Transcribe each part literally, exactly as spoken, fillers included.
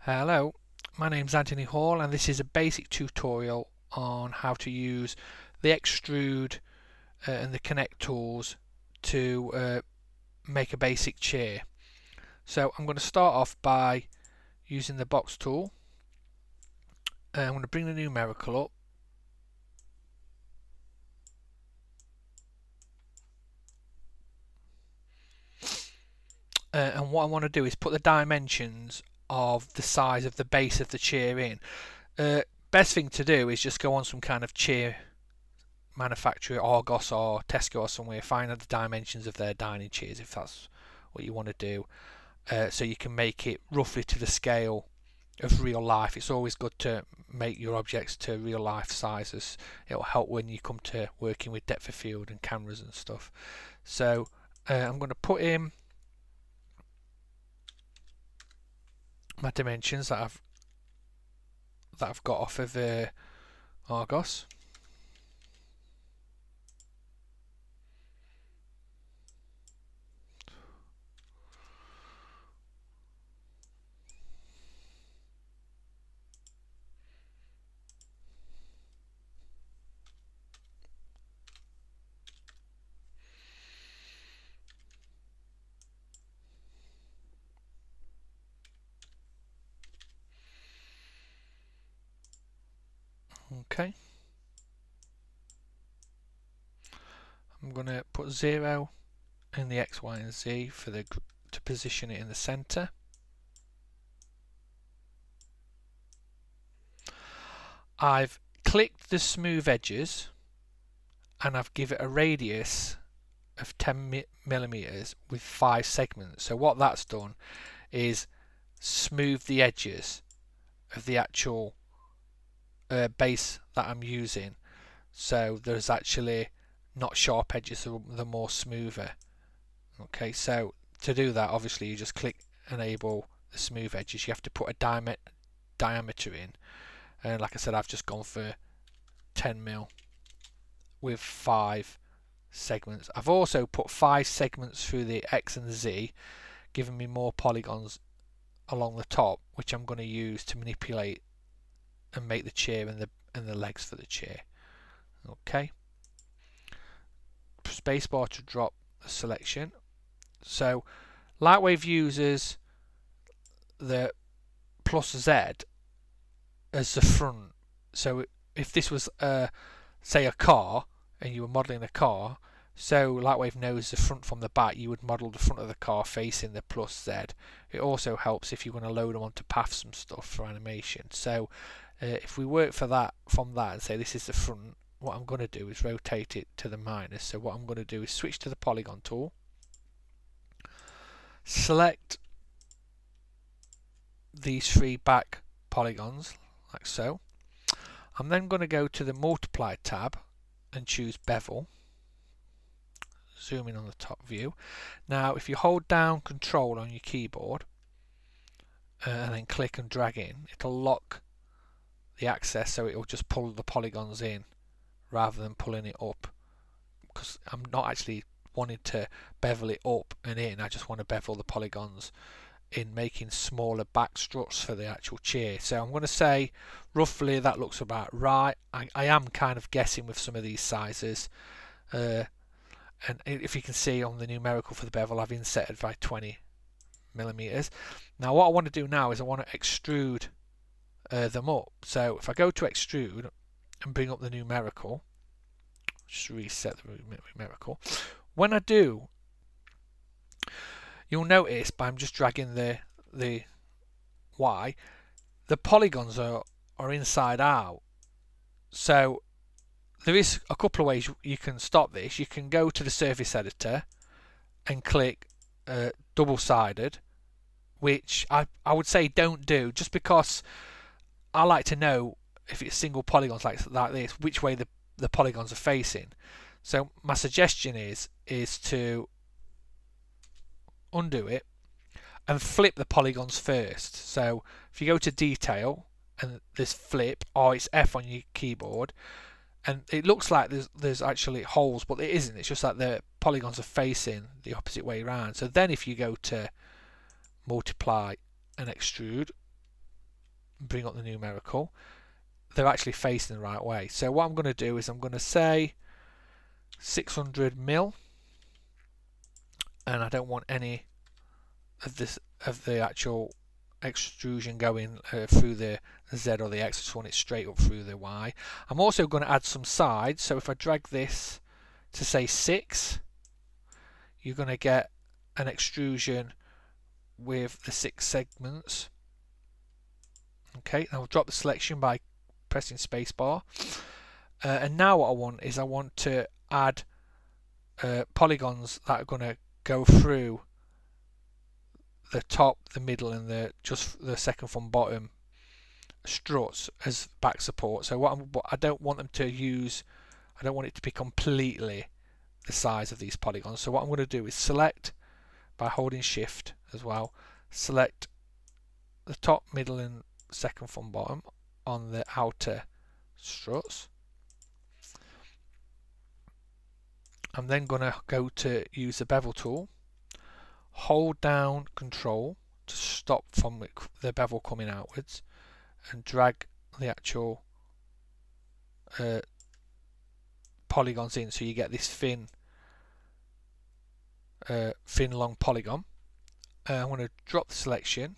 Hello, my name's Anthony Hall and this is a basic tutorial on how to use the extrude uh, and the connect tools to uh, make a basic chair. So I'm going to start off by using the box tool. Uh, I'm going to bring the numerical up. Uh, and what I want to do is put the dimensions of the size of the base of the chair in. Uh, best thing to do is just go on some kind of chair manufacturer, Argos or Tesco or somewhere, find out the dimensions of their dining chairs if that's what you want to do, uh, so you can make it roughly to the scale of real life. It's always good to make your objects to real life sizes. It'll help when you come to working with depth of field and cameras and stuff. So uh, I'm going to put in my dimensions that I've that I've got off of uh, Argos. Okay, I'm going to put zero in the X, Y and Z for the to position it in the center. I've clicked the smooth edges and I've given it a radius of ten millimeters with five segments. So what that's done is smooth the edges of the actual uh, base that I'm using, so there's actually not sharp edges, they're more smoother. Okay, so to do that, obviously you just click enable the smooth edges. You have to put a diam diameter in, and like I said, I've just gone for ten mil with five segments. I've also put five segments through the X and Z, giving me more polygons along the top, which I'm going to use to manipulate and make the chair and the and the legs for the chair. Okay, spacebar to drop the selection. So Lightwave uses the plus Z as the front. So if this was uh, say a car and you were modelling a car, so Lightwave knows the front from the back, you would model the front of the car facing the plus Z. It also helps if you want to load them onto paths and stuff for animation. So uh, if we work for that from that and say this is the front, what I'm going to do is rotate it to the minus. So what I'm going to do is switch to the polygon tool, select these three back polygons like so. I'm then going to go to the multiply tab and choose bevel. Zoom in on the top view. Now if you hold down control on your keyboard uh, and then click and drag in, it'll lock the access, so it'll just pull the polygons in rather than pulling it up, because I'm not actually wanting to bevel it up and in. I just want to bevel the polygons in, making smaller back struts for the actual chair. So I'm going to say roughly that looks about right. I, I am kind of guessing with some of these sizes, uh, and if you can see on the numerical for the bevel, I've insetted by twenty millimeters. Now what I want to do now is I want to extrude uh, them up. So if I go to extrude and bring up the numerical, just reset the numerical. When I do, you'll notice by I'm just dragging the the Y, the polygons are are inside out. So there is a couple of ways you can stop this. You can go to the surface editor and click uh, double-sided, which I, I would say don't do, just because I like to know if it's single polygons like, like this, which way the, the polygons are facing. So my suggestion is is to undo it and flip the polygons first. So if you go to detail and this flip, or it's F on your keyboard, and it looks like there's there's actually holes, but it isn't. It's just that the polygons are facing the opposite way around. So then if you go to multiply and extrude, bring up the numerical, they're actually facing the right way. So what I'm going to do is I'm going to say six hundred mil, and I don't want any of this of the actual extrusion going uh, through the Z or the X. I just want it straight up through the Y. I'm also going to add some sides, so if I drag this to say six, you're going to get an extrusion with the six segments. Okay, I'll drop the selection by pressing spacebar, uh, and now what I want is I want to add uh, polygons that are going to go through the top, the middle, and the just the second from bottom struts as back support. So what, I'm, what I don't want them to use, I don't want it to be completely the size of these polygons. So what I'm going to do is select by holding shift as well, select the top, middle, and second from bottom on the outer struts. I'm then going to go to use the bevel tool, hold down control to stop from the bevel coming outwards, and drag the actual uh, polygons in, so you get this thin uh, thin long polygon. uh, I'm going to drop the selection.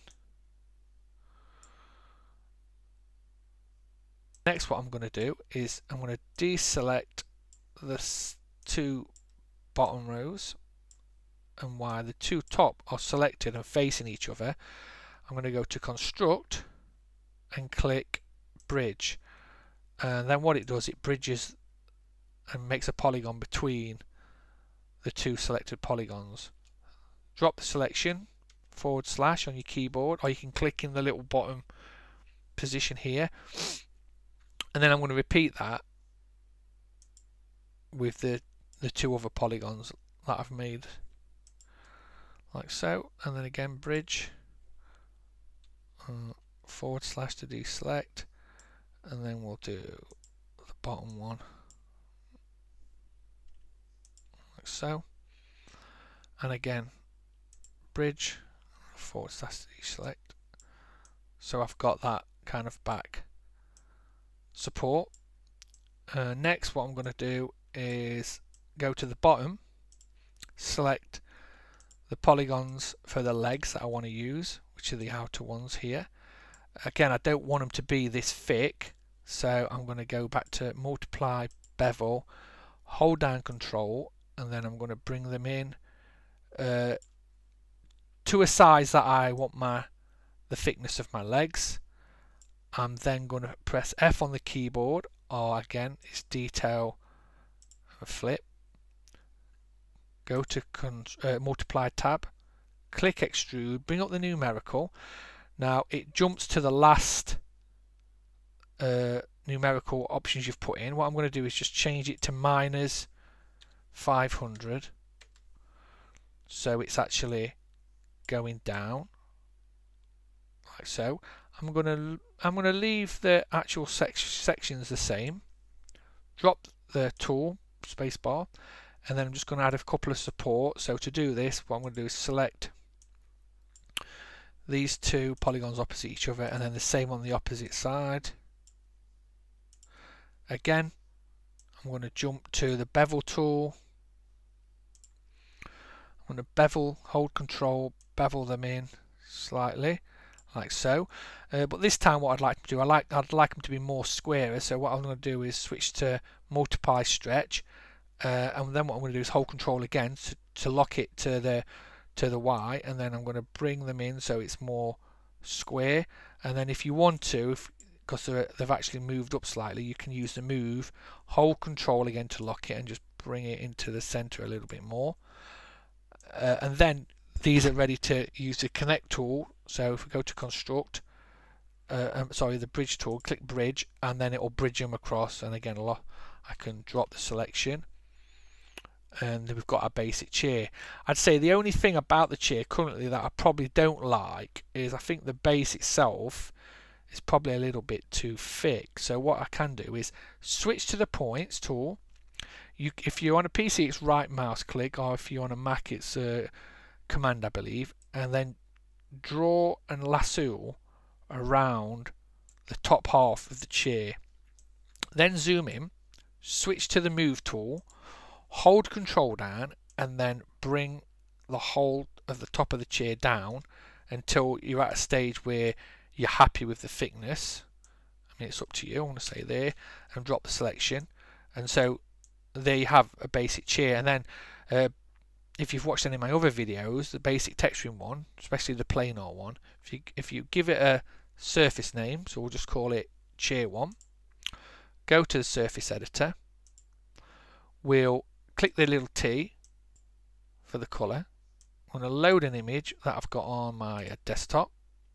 Next, what I'm going to do is I'm going to deselect the two bottom rows, and while the two top are selected and facing each other, I'm going to go to construct and click bridge, and then what it does, it bridges and makes a polygon between the two selected polygons. Drop the selection, forward slash on your keyboard, or you can click in the little bottom position here, and then I'm going to repeat that with the the two other polygons that I've made, like so, and then again bridge, uh, forward slash to deselect, and then we'll do the bottom one like so, and again bridge, forward slash to deselect. So I've got that kind of back support. Uh, next, what I'm going to do is go to the bottom, select the polygons for the legs that I want to use, which are the outer ones here. Again, I don't want them to be this thick, so I'm going to go back to multiply bevel, hold down control, and then I'm going to bring them in uh, to a size that I want my the thickness of my legs. I'm then going to press F on the keyboard, or again it's detail and flip, go to uh, multiply tab, click extrude, bring up the numerical. Now it jumps to the last uh, numerical options you've put in. What I'm going to do is just change it to minus five hundred, so it's actually going down like so. I'm going to I'm going to leave the actual sec sections the same, drop the tool spacebar, and then I'm just going to add a couple of support. So to do this, what I'm going to do is select these two polygons opposite each other, and then the same on the opposite side. Again, I'm going to jump to the bevel tool. I'm going to bevel, hold control, bevel them in slightly like so. Uh, but this time what I'd like to do, I like I'd like them to be more squarer, so what I'm going to do is switch to multiply stretch, uh, and then what I'm going to do is hold control again to, to lock it to the to the Y, and then I'm going to bring them in so it's more square. And then if you want to, if, because they've actually moved up slightly, you can use the move, hold control again to lock it, and just bring it into the center a little bit more. Uh, and then these are ready to use the connect tool. So if we go to construct, uh, um, sorry, the bridge tool, click bridge, and then it will bridge them across. And again, I can drop the selection, and we've got our basic chair. I'd say the only thing about the chair currently that I probably don't like is I think the base itself is probably a little bit too thick. So what I can do is switch to the points tool. You, if you're on a P C, it's right mouse click, or if you're on a Mac, it's uh, command, I believe, and then draw and lasso around the top half of the chair. Then zoom in, switch to the move tool, hold control down, and then bring the whole of the top of the chair down until you're at a stage where you're happy with the thickness. I mean, it's up to you. I want to say there, and drop the selection. And so there you have a basic chair. And then uh, if you've watched any of my other videos, the basic texturing one, especially the planar one, if you if you give it a surface name, so we'll just call it chair one, go to the surface editor, we'll click the little T for the colour. I'm going to load an image that I've got on my uh, desktop,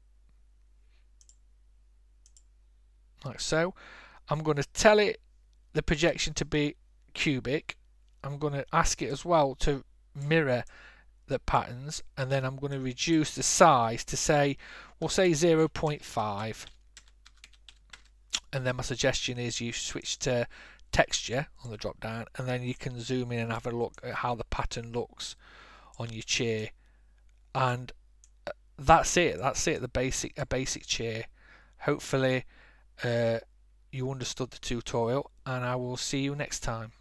like so. I'm going to tell it the projection to be cubic. I'm going to ask it as well to mirror the patterns, and then I'm going to reduce the size to say, we'll say zero point five, and then my suggestion is you switch to texture on the drop down, and then you can zoom in and have a look at how the pattern looks on your chair. And that's it that's it the basic a basic chair. Hopefully uh, you understood the tutorial, and I will see you next time.